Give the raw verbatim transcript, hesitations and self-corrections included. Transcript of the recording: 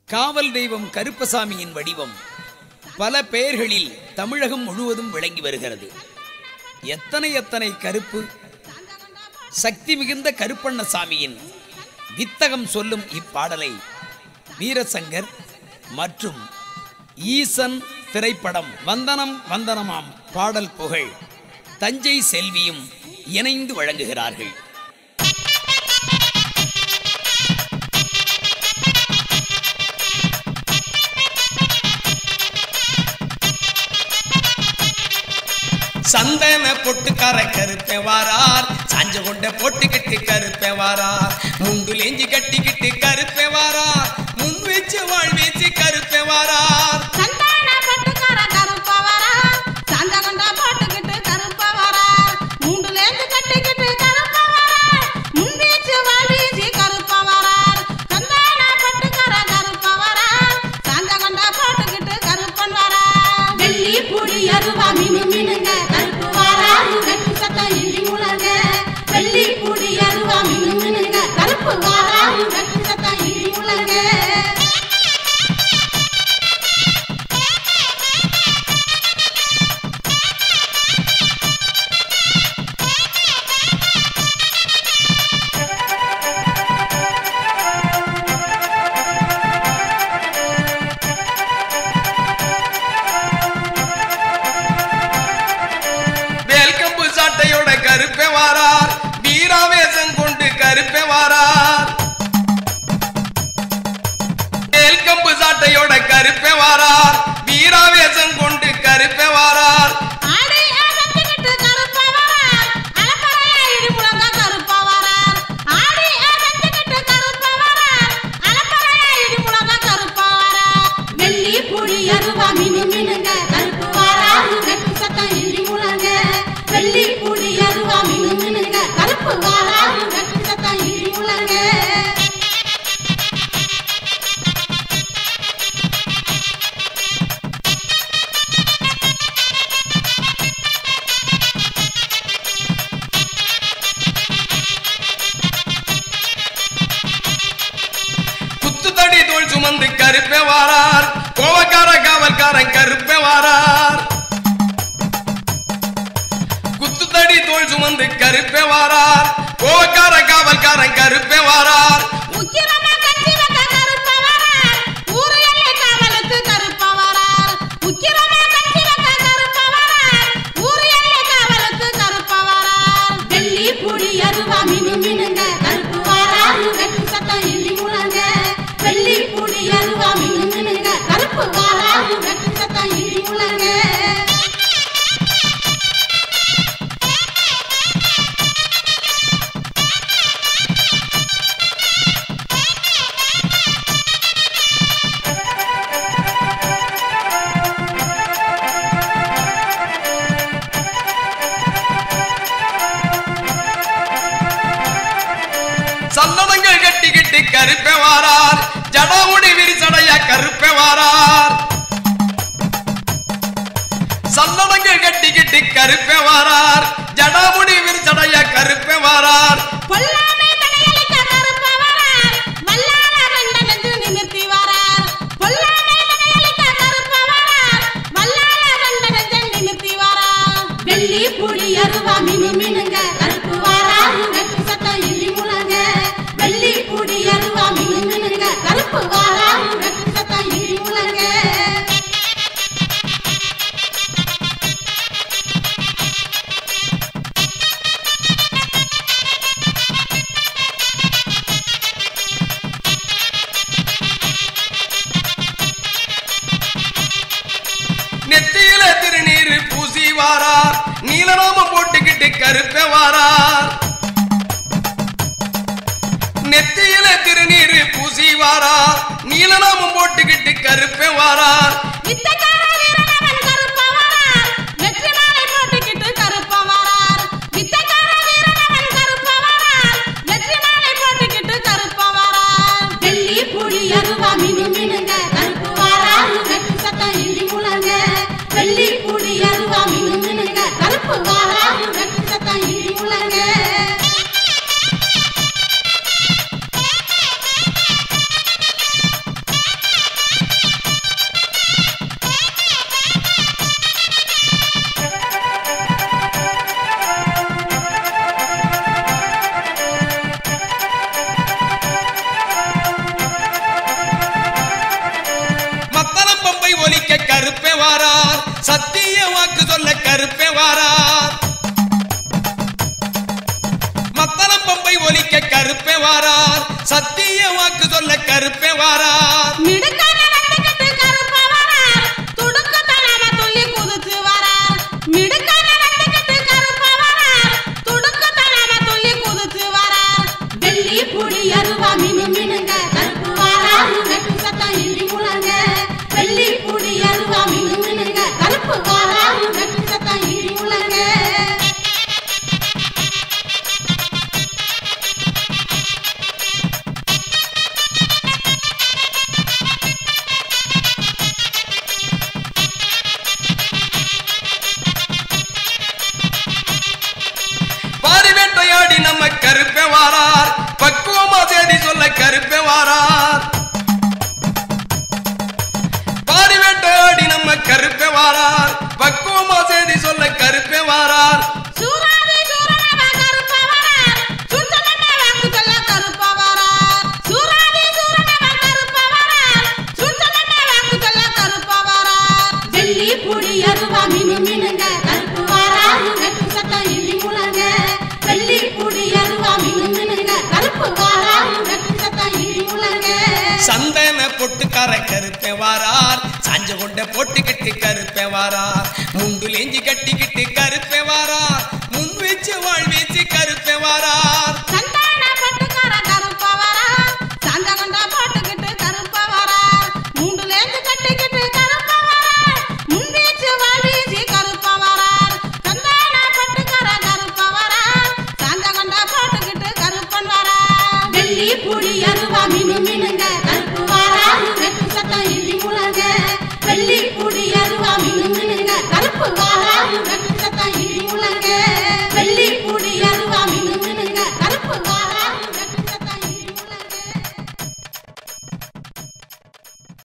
காவல் தெய்வம் கருப்பசாமியின் வடிவம் பல பெயர்களில் தமிழகம் முழுவதும் விளங்கி வருகிறது. எத்தனை எத்தனை கருப்பு! சக்தி மிகுந்த கருப்பண்ணசாமியின் வித்தகம் சொல்லும் இப்பாடலை வீரசங்கர் மற்றும் ஈசன் திரைப்படம் வந்தனம் வந்தனமாம் பாடல் புகழ் தஞ்சை செல்வியும் இணைந்து வழங்குகிறார்கள். சந்தன பொட்டுக்கார கருப்பே வாரார், சாஞ்ச கொண்ட பொட்டுக்கிட்டு கருப்பே வாரார், முண்டுலேஞ்சி கட்டிக்கிட்டு கருப்பே வாரார், முன் வச்சு வாழ் வச்சு கருப்பே வாரார். சந்தன பொட்டுக்கார கருப்ப வாரார், சாஞ்ச கொண்ட பொட்டுக்கிட்டு கருப்ப வாரார், முண்டுலேஞ்சி கட்டிக்கிட்டு கருப்ப வாரார், முன் வச்சு வாழ் வச்சு கருப்ப வாரார். சந்தன பொட்டுக்கார கருப்ப வாரார், சாஞ்ச கொண்ட பொட்டுக்கிட்டு கருப்பன் வாரார். வெள்ளி புடி அருவா மினு மினுங்க கருப்பு வாரார், வெட்டு சத்தம் இடி முழங்க. வெள்ளி புடி அருவா மினு மினுங்க கருப்பு வாரார், வெட்டு சத்தம் இடி முழங்க. சாட்டையோட கருப்பே வாரார், வீராவேசம் கொண்டு கருப்பே வாரார். மேல்கம்பு சாட்டையோட கருப்பே வாரார், வீராவேசம் கொண்டு கருப்பே வாரார். ஆடி ஆசத்திக்கிட்டு கருப்ப வாரார், அலப்பறையா இடி முழங்க கருப்ப வாரார். ஆடி ஆசத்திக்கிட்டு கருப்ப வாரார், அலப்பறையா இடி முழங்க கருப்ப வாரார். வெள்ளி புடி அருவா மினு மினுங்க கருப்பு வாரார், வெட்டு சத்தம் இடி முழங்க. வெள்ளி புடி அருவா மினு மினுங்க கருப்பு வாரார், வெட்டு சத்தம் இடி முழங்க. குத்துத்தடி தோள் சுமந்து கருப்பே வாரார், கோவக்கார காவல்காரன் கருப்பே வாரார். குத்துத்தடி தோள் சுமந்து கருப்பே வாரார், கோவக்கார காவல்காரன் கருப்பே வாரார். உக்கிரமா கட்சி வைக்க கருப்ப வாரார், ஊரு எல்லை காவலுக்கு கருப்ப வாரார். உக்கிரமா கட்சி வைக்க கருப்ப வாரார், ஊரு எல்லை காவலுக்கு கருப்ப வாரார். வெள்ளி புடி அருவா மினு மினுங்க கருப்பு வாரார், வெட்டு சத்தம் இடி முழங்க. வெள்ளி புடி அருவா மினு மினுங்க கருப்பு வாரார், வெட்டு சத்தம் இடி முழங்க. சந்தனங்கள் கட்டிக்கிட்டு கருப்பே வாரார், ஜடாமுடி விரிசடைய கருப்பே வாரார். சந்தனங்கள் கட்டிக்கிட்டு கருப்பே வாரார், ஜடாமுடி விரிசடைய கருப்பே வாரார். பொல்லாமை தலையளிக்க கருப்ப வாரார், வல்லார ரெண்ட நெஞ்சு நிமிர்த்தி வாரார். பொல்லாமை தலையளிக்க கருப்ப வாரார், வல்லார ரெண்ட நெஞ்சு நிமிர்த்தி வாரார். வெள்ளி புடி அருவா மினு மினுங்க கருப்பு வாரார், வெட்டு சத்தம் இடி முழங்க. வெள்ளி புடி அருவா மினு மினுங்க கருப்பு வாரார், வெட்டு சத்தம் இடி முழங்க. நெத்தியில திருநீர் பூசி வாரார், நீலநாம போட்டுக்கிட்டு கருப்பே வாரார். நெத்தியில திருநீர் பூசி வாரார், நீலநாமம் போட்டுக்கிட்டு கருப்பே வாரார். வித்தக்கார வீரனவன் கருப்ப வாரார், வெற்றி மாலை போட்டுக்கிட்டு கருப்ப வாரார். வித்தக்கார வீரனவன் கருப்ப வாரார், வெற்றி மாலை போட்டுக்கிட்டு கருப்ப வாரார். வெள்ளி புடி அருவா மினு மினுங்க கருப்பு வாரார், வெட்டு சத்தம் இடி முழங்க. வெள்ளி புடி அருவா மினு மினுங்க கருப்பு வாரார், வெட்டு சத்தம் இடி முழங்க. வாரார் பக்குவமா செய்தி சொல்ல கருப்பே வாரார் பாரி வேட்டாடி நம்ம கருப்பே வாரார் பக்குவமா செய்தி சொல்ல கருப்பே வாரார் சூராதி சூரனவ கருப்ப வரார் சுத்தலமே வாங்கு சொல்ல கருப்ப வரார் சூராதி சூரனவ கருப்ப வரார் சுத்தலமே வாங்கு சொல்ல கருப்ப வரார் வெள்ளி புடி அருவா மினு மினுங்க கருப்பு வரார் வெட்டு சத்தம் இடி முழங்க வெள்ளி புடி அருவா மினு மினுங்க கருப்பு வரார் வெட்டு சத்தம் இடி முழங்க சந்தன பொட்டுக்கார கருப்பே வாரார் சாஞ்ச கொண்ட போட்டுக்கிட்டு கருப்பே வாரார் முண்டுலேஞ்சி கட்டிக்கிட்டு